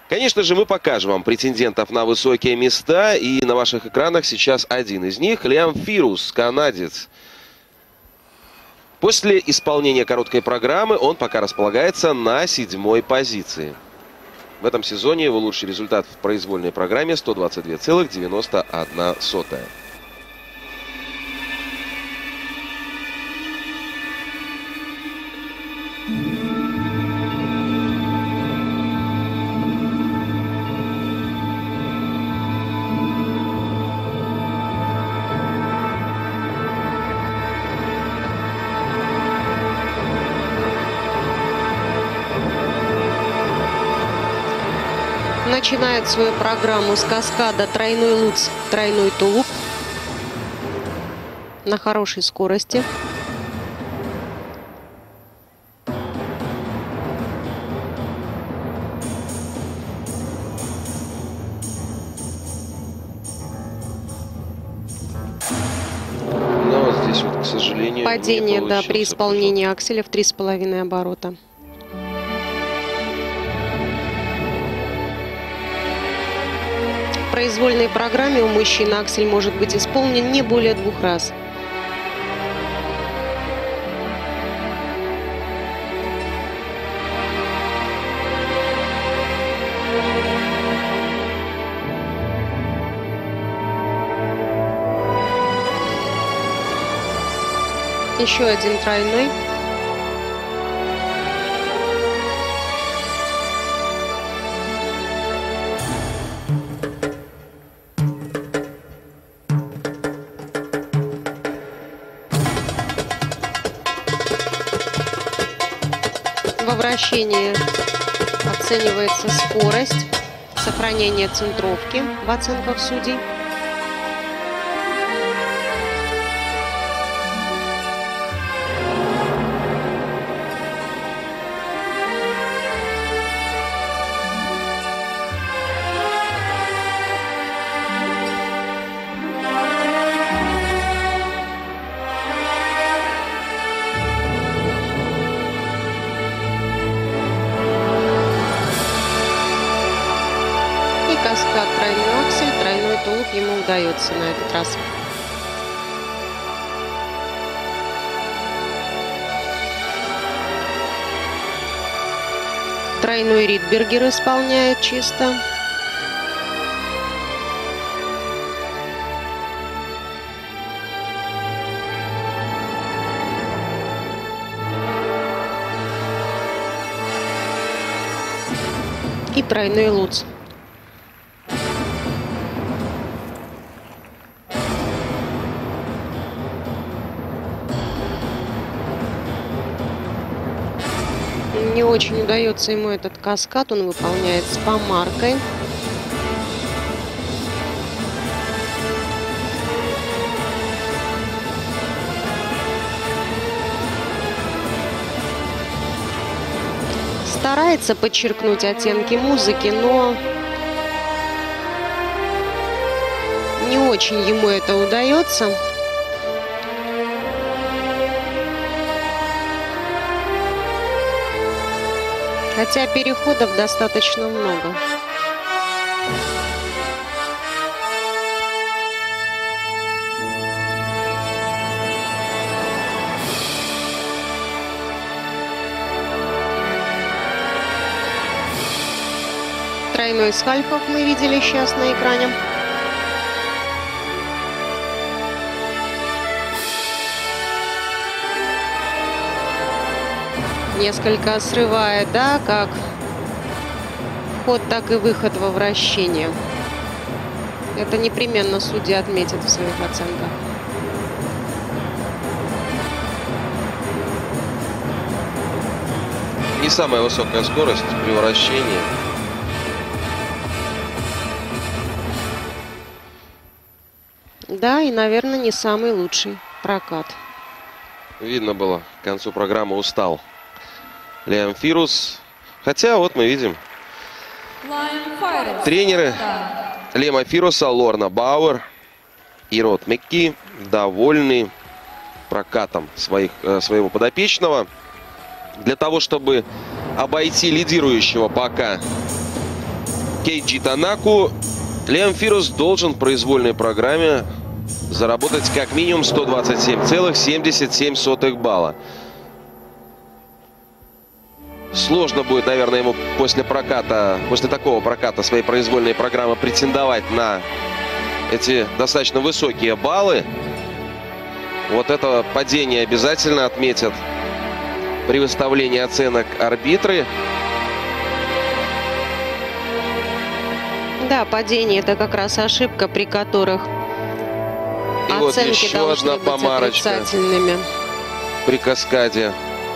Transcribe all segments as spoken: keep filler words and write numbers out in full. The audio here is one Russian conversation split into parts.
Конечно же, мы покажем вам претендентов на высокие места. И на ваших экранах сейчас один из них. Лиам Фирус, канадец. После исполнения короткой программы он пока располагается на седьмой позиции. В этом сезоне его лучший результат в произвольной программе сто двадцать две целых девяносто одна сотая. Начинает свою программу с каскада тройной луц, тройной тулуп на хорошей скорости. Но вот здесь вот, к сожалению, падение, да, при исполнении акселя в три с половиной оборота. В произвольной программе у мужчин аксель может быть исполнен не более двух раз. Еще один тройной. Во вращении оценивается скорость, сохранение центровки в оценках судей. Каскад тройной аксель, тройной тулуп ему удается на этот раз. Тройной Ридбергер исполняет чисто. И тройной луц. Не очень удается ему этот каскад, он выполняет с помаркой. Старается подчеркнуть оттенки музыки, но не очень ему это удается. Хотя переходов достаточно много. Тройной Схальфов мы видели сейчас на экране. Несколько срывает, да, как вход, так и выход во вращение. Это непременно судья отметит в своих оценках. Не самая высокая скорость при вращении. Да, и, наверное, не самый лучший прокат. Видно было, к концу программы устал Лиам Фирус. Хотя вот мы видим тренеры Лиама Фируса, Лорна Бауэр и Род Макки довольны прокатом своих, своего подопечного. Для того, чтобы обойти лидирующего пока Кейджи Танаку, Лиам Фирус должен в произвольной программе заработать как минимум сто двадцать семь целых семьдесят семь сотых балла. Сложно будет, наверное, ему после проката, после такого проката своей произвольной программы претендовать на эти достаточно высокие баллы. Вот это падение обязательно отметят при выставлении оценок арбитры. Да, падение — это как раз ошибка, при которых И оценки вот еще должны одна быть помарочка отрицательными. при каскаде.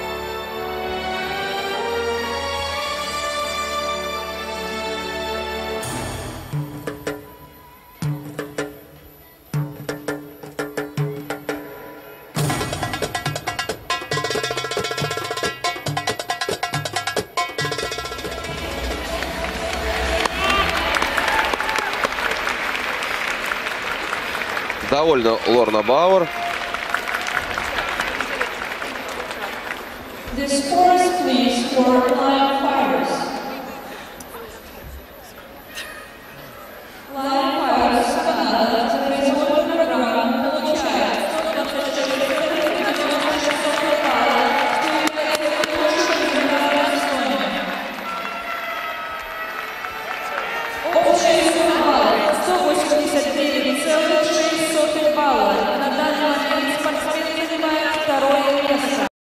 Довольно Лорна Бауэр. сто восемьдесят девять целых шесть сотых балла. На данный момент спортсмен занимает второе место.